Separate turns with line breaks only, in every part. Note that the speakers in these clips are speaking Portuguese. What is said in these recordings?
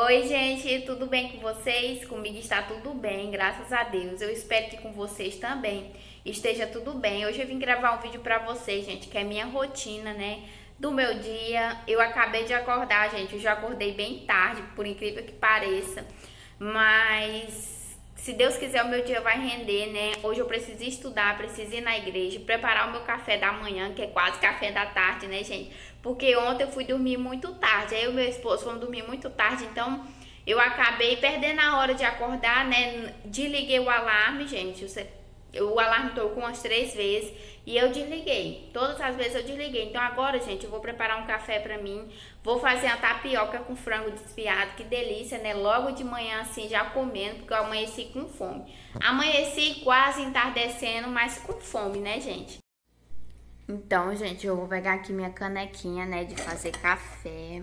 Oi, gente, tudo bem com vocês? Comigo está tudo bem, graças a Deus. Eu espero que com vocês também esteja tudo bem. Hoje eu vim gravar um vídeo pra vocês, gente, que é minha rotina, né, do meu dia. Eu acabei de acordar, gente, eu já acordei bem tarde, por incrível que pareça, mas se Deus quiser o meu dia vai render, né? Hoje eu preciso estudar, preciso ir na igreja, preparar o meu café da manhã, que é quase café da tarde, né, gente? Porque ontem eu fui dormir muito tarde, aí o meu esposo fomos dormir muito tarde, então eu acabei perdendo a hora de acordar, né? Desliguei o alarme, gente. O alarme tocou umas 3 vezes e eu desliguei. Todas as vezes eu desliguei. Então agora, gente, eu vou preparar um café pra mim. Vou fazer a tapioca com frango desfiado. Que delícia, né? Logo de manhã, assim, já comendo, porque eu amanheci com fome. Amanheci quase entardecendo, mas com fome, né, gente? Então, gente, eu vou pegar aqui minha canequinha, né, de fazer café.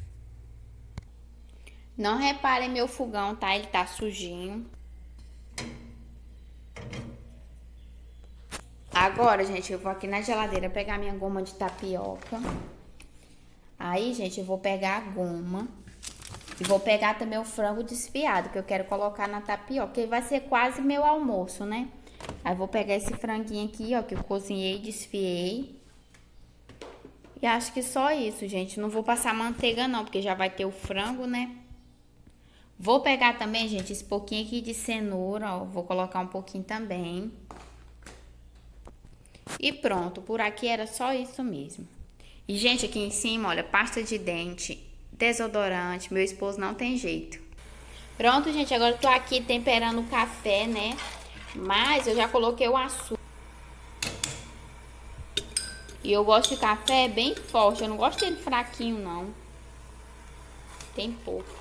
Não reparem meu fogão, tá? Ele tá sujinho. Agora, gente, eu vou aqui na geladeira pegar minha goma de tapioca. Aí, gente, eu vou pegar a goma. E vou pegar também o frango desfiado, que eu quero colocar na tapioca. Que vai ser quase meu almoço, né? Aí, vou pegar esse franguinho aqui, ó, que eu cozinhei, desfiei. E acho que só isso, gente. Não vou passar manteiga, não, porque já vai ter o frango, né? Vou pegar também, gente, esse pouquinho aqui de cenoura, ó. Vou colocar um pouquinho também. E pronto, por aqui era só isso mesmo. E, gente, aqui em cima, olha, pasta de dente, desodorante, meu esposo não tem jeito. Pronto, gente, agora eu tô aqui temperando o café, né? Mas eu já coloquei o açúcar. E eu gosto de café bem forte, eu não gosto dele fraquinho, não. Tem pouco.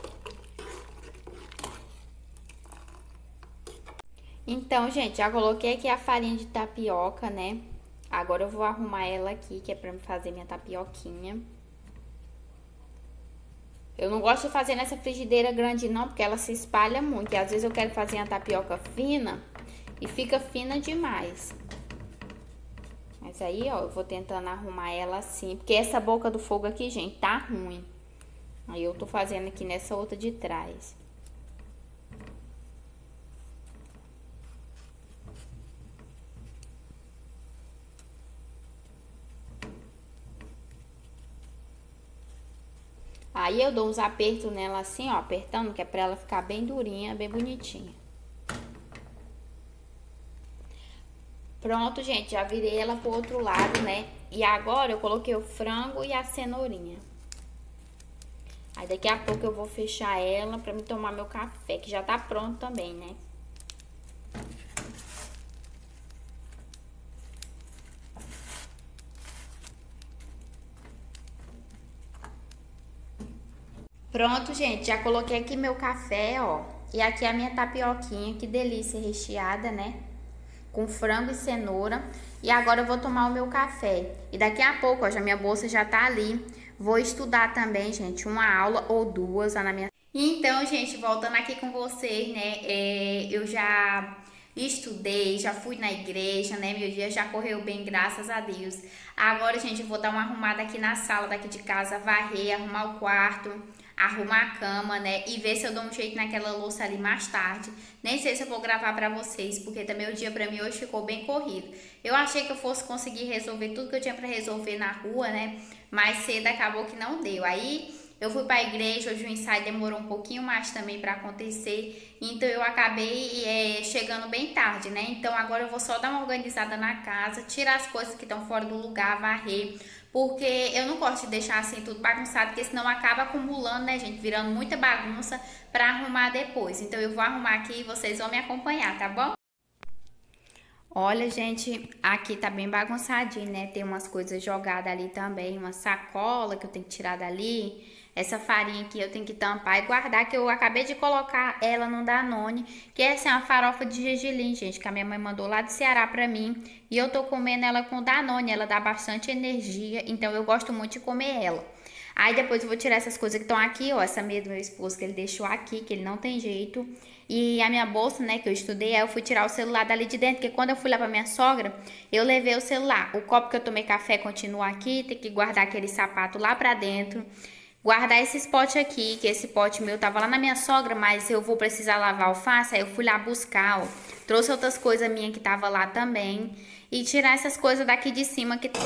Então, gente, já coloquei aqui a farinha de tapioca, né? Agora eu vou arrumar ela aqui, que é pra fazer minha tapioquinha. Eu não gosto de fazer nessa frigideira grande não, porque ela se espalha muito. E às vezes eu quero fazer a tapioca fina e fica fina demais. Mas aí, ó, eu vou tentando arrumar ela assim. Porque essa boca do fogo aqui, gente, tá ruim. Aí eu tô fazendo aqui nessa outra de trás. Aí eu dou uns apertos nela assim, ó, apertando, que é pra ela ficar bem durinha, bem bonitinha. Pronto, gente, já virei ela pro outro lado, né? E agora eu coloquei o frango e a cenourinha. Aí daqui a pouco eu vou fechar ela pra me tomar meu café, que já tá pronto também, né? Pronto, gente, já coloquei aqui meu café, ó. E aqui a minha tapioquinha, que delícia, recheada, né? Com frango e cenoura. E agora eu vou tomar o meu café. E daqui a pouco, ó, já minha bolsa já tá ali. Vou estudar também, gente, uma aula ou duas lá na minha... Então, gente, voltando aqui com vocês, né? Eu já estudei, já fui na igreja, né? Meu dia já correu bem, graças a Deus. Agora, gente, eu vou dar uma arrumada aqui na sala daqui de casa, varrer, arrumar o quarto, arrumar a cama, né? E ver se eu dou um jeito naquela louça ali mais tarde. Nem sei se eu vou gravar pra vocês, porque também o dia pra mim hoje ficou bem corrido. Eu achei que eu fosse conseguir resolver tudo que eu tinha pra resolver na rua, né? Mas cedo acabou que não deu. Aí eu fui pra igreja, hoje o ensaio demorou um pouquinho mais também pra acontecer. Então eu acabei chegando bem tarde, né? Então agora eu vou só dar uma organizada na casa, tirar as coisas que estão fora do lugar, varrer. Porque eu não gosto de deixar assim tudo bagunçado, porque senão acaba acumulando, né, gente? Virando muita bagunça pra arrumar depois. Então eu vou arrumar aqui e vocês vão me acompanhar, tá bom? Olha, gente, aqui tá bem bagunçadinho, né? Tem umas coisas jogadas ali também, uma sacola que eu tenho que tirar dali. Essa farinha aqui eu tenho que tampar e guardar, que eu acabei de colocar ela no Danone, que essa é uma farofa de gergelim, gente, que a minha mãe mandou lá do Ceará pra mim. E eu tô comendo ela com Danone, ela dá bastante energia, então eu gosto muito de comer ela. Aí depois eu vou tirar essas coisas que estão aqui, ó, essa meia do meu esposo que ele deixou aqui, que ele não tem jeito. E a minha bolsa, né, que eu estudei, aí eu fui tirar o celular dali de dentro, porque quando eu fui lá pra minha sogra, eu levei o celular. O copo que eu tomei café continua aqui, tem que guardar aquele sapato lá pra dentro. guardar esses potes aqui, que esse pote meu tava lá na minha sogra, mas eu vou precisar lavar alface, aí eu fui lá buscar, ó. Trouxe outras coisas minhas que tava lá também. E tirar essas coisas daqui de cima que...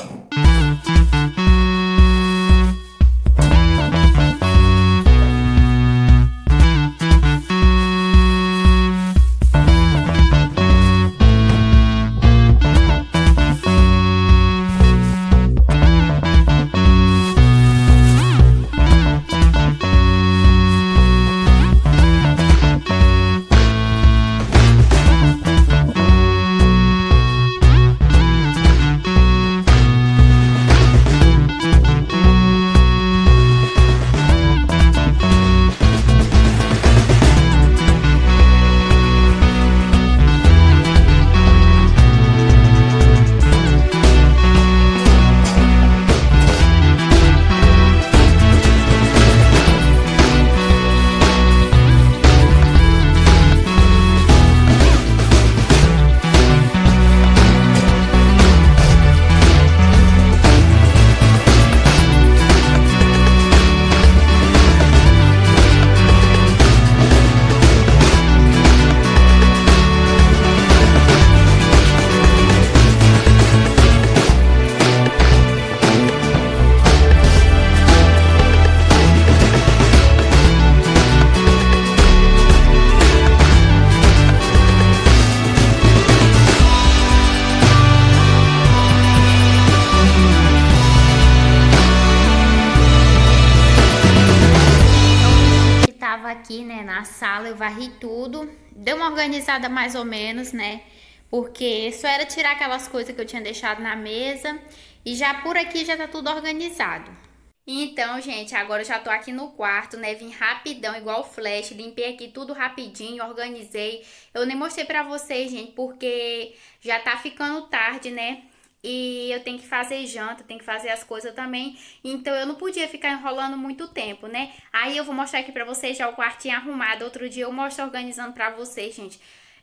Aqui, né, na sala, eu varri tudo, deu uma organizada mais ou menos, né, porque só era tirar aquelas coisas que eu tinha deixado na mesa e já por aqui já tá tudo organizado. Então, gente, agora eu já tô aqui no quarto, né, vim rapidão, igual flash, limpei aqui tudo rapidinho, organizei. Eu nem mostrei pra vocês, gente, porque já tá ficando tarde, né, e eu tenho que fazer janta, tenho que fazer as coisas também, então eu não podia ficar enrolando muito tempo, né? Aí eu vou mostrar aqui pra vocês já o quartinho arrumado, outro dia eu mostro organizando pra vocês, gente.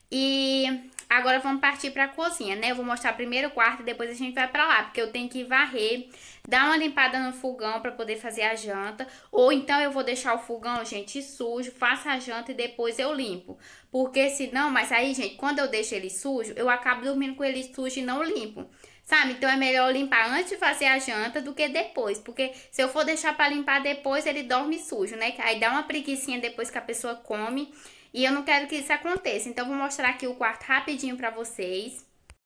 E agora vamos partir pra cozinha, né? Eu vou mostrar primeiro o quarto e depois a gente vai pra lá, porque eu tenho que varrer, dar uma limpada no fogão pra poder fazer a janta, ou então eu vou deixar o fogão, gente, sujo, faço a janta e depois eu limpo. Porque senão, mas aí, gente, quando eu deixo ele sujo, eu acabo dormindo com ele sujo e não limpo. Sabe? Então é melhor limpar antes de fazer a janta do que depois. Porque se eu for deixar pra limpar depois, ele dorme sujo, né? Aí dá uma preguicinha depois que a pessoa come. E eu não quero que isso aconteça. Então vou mostrar aqui o quarto rapidinho pra vocês.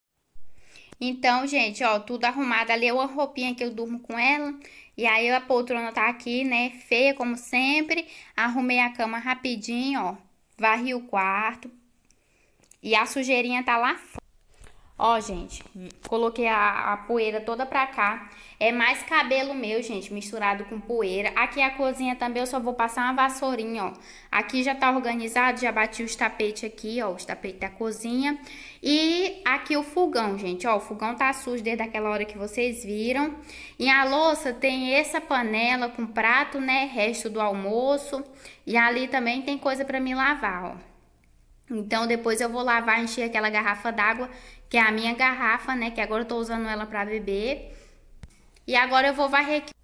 Então, gente, ó, tudo arrumado. Ali é uma roupinha que eu durmo com ela. E aí a poltrona tá aqui, né? Feia como sempre. Arrumei a cama rapidinho, ó. Varri o quarto. E a sujeirinha tá lá fora. Ó, gente, coloquei a poeira toda pra cá. É mais cabelo meu, gente, misturado com poeira. Aqui a cozinha também eu só vou passar uma vassourinha, ó. Aqui já tá organizado, já bati os tapetes aqui, ó, os tapetes da cozinha. E aqui o fogão, gente, ó, o fogão tá sujo desde aquela hora que vocês viram. E a louça tem essa panela com prato, né, resto do almoço. E ali também tem coisa pra me lavar, ó. Então, depois eu vou lavar, encher aquela garrafa d'água, que é a minha garrafa, né? Que agora eu tô usando ela pra beber. E agora eu vou varrer aqui.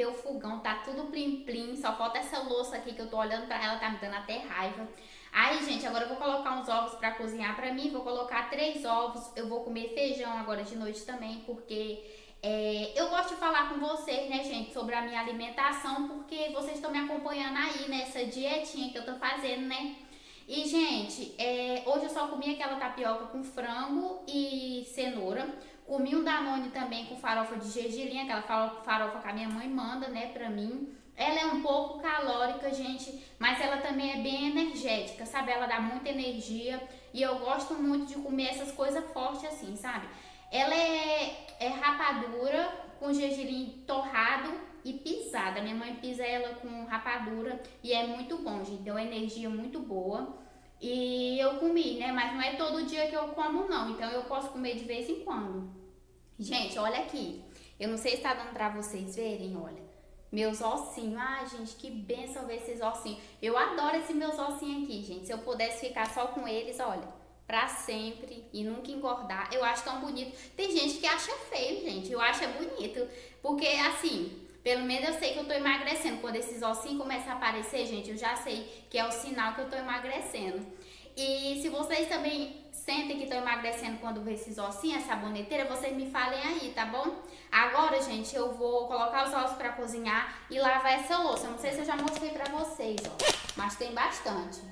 meu fogão tá tudo plim plim, só falta essa louça aqui que eu tô olhando pra ela, tá me dando até raiva. Aí, gente, agora eu vou colocar uns ovos pra cozinhar pra mim, vou colocar 3 ovos, eu vou comer feijão agora de noite também, porque eu gosto de falar com vocês, né, gente, sobre a minha alimentação, porque vocês estão me acompanhando aí nessa dietinha que eu tô fazendo, né? E, gente, hoje eu só comi aquela tapioca com frango e cenoura. Comi um Danone também com farofa de gergelim, aquela farofa que a minha mãe manda, né, pra mim. Ela é um pouco calórica, gente, mas ela também é bem energética, sabe? Ela dá muita energia e eu gosto muito de comer essas coisas fortes assim, sabe? Ela é rapadura com gergelim torrado e pisada. Minha mãe pisa ela com rapadura e é muito bom, gente. Deu uma energia muito boa. E eu comi, né? Mas não é todo dia que eu como, não. Então eu posso comer de vez em quando. Gente, olha aqui. Eu não sei se tá dando pra vocês verem, olha. Meus ossinhos. Ai, gente, que bênção ver esses ossinhos. Eu adoro esses meus ossinhos aqui, gente. Se eu pudesse ficar só com eles, olha, pra sempre e nunca engordar. Eu acho tão bonito. Tem gente que acha feio, gente. Eu acho bonito. Porque, assim, pelo menos eu sei que eu tô emagrecendo. Quando esses ossinhos começam a aparecer, gente, eu já sei que é o sinal que eu tô emagrecendo. E se vocês também sentem que estão emagrecendo quando vê esses ossinhos, essa boneteira, vocês me falem aí, tá bom? Agora, gente, eu vou colocar os ovos pra cozinhar e lavar essa louça. Eu não sei se eu já mostrei pra vocês, ó, mas tem bastante.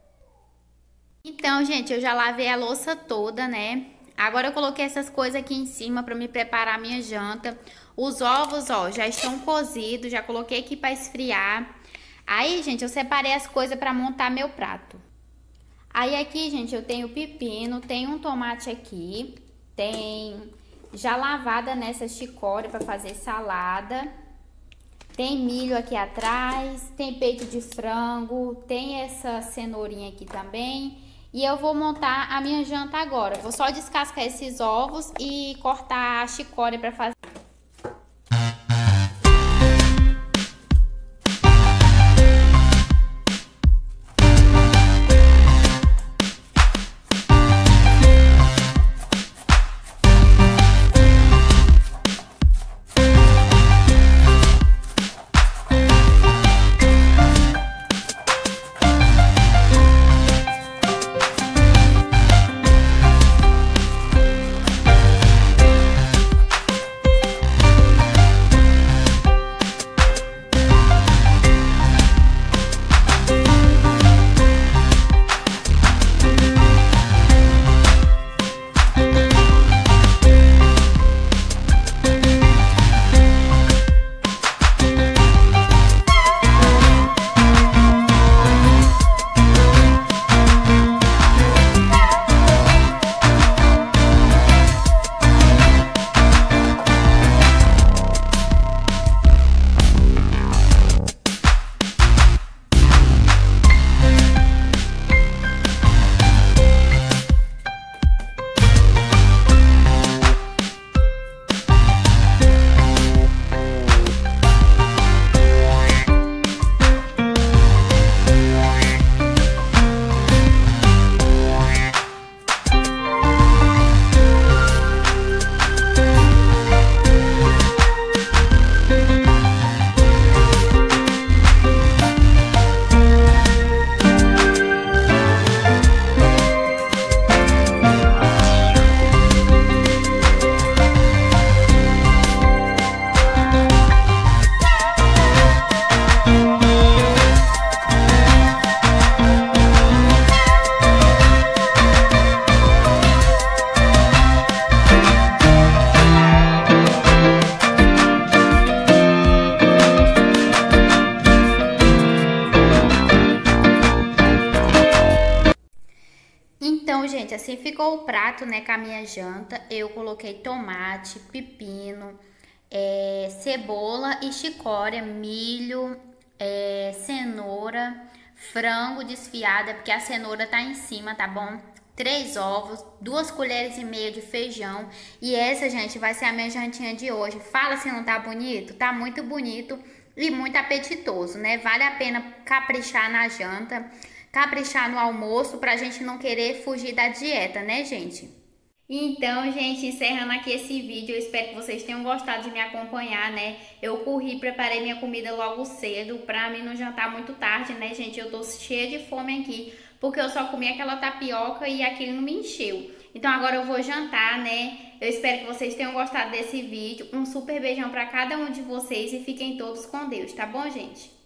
Então, gente, eu já lavei a louça toda, né? Agora eu coloquei essas coisas aqui em cima pra me preparar a minha janta. Os ovos, ó, já estão cozidos, já coloquei aqui pra esfriar. Aí, gente, eu separei as coisas pra montar meu prato. Aí aqui, gente, eu tenho pepino, tem um tomate aqui, tem já lavada nessa chicória para fazer salada, tem milho aqui atrás, tem peito de frango, tem essa cenourinha aqui também. E eu vou montar a minha janta agora. Vou só descascar esses ovos e cortar a chicória para fazer. Então, gente, assim ficou o prato, né, com a minha janta. Eu coloquei tomate, pepino, cebola e chicória, milho, cenoura, frango desfiada, porque a cenoura tá em cima, tá bom? 3 ovos, 2 colheres e meia de feijão. E essa, gente, vai ser a minha jantinha de hoje. Fala se não tá bonito? Tá muito bonito e muito apetitoso, né? Vale a pena caprichar na janta, caprichar no almoço, pra gente não querer fugir da dieta, né, gente? Então, gente, encerrando aqui esse vídeo, eu espero que vocês tenham gostado de me acompanhar, né? Eu corri, preparei minha comida logo cedo, pra mim não jantar muito tarde, né, gente? Eu tô cheia de fome aqui, porque eu só comi aquela tapioca e aquilo não me encheu. Então agora eu vou jantar, né? Eu espero que vocês tenham gostado desse vídeo. Um super beijão pra cada um de vocês e fiquem todos com Deus, tá bom, gente?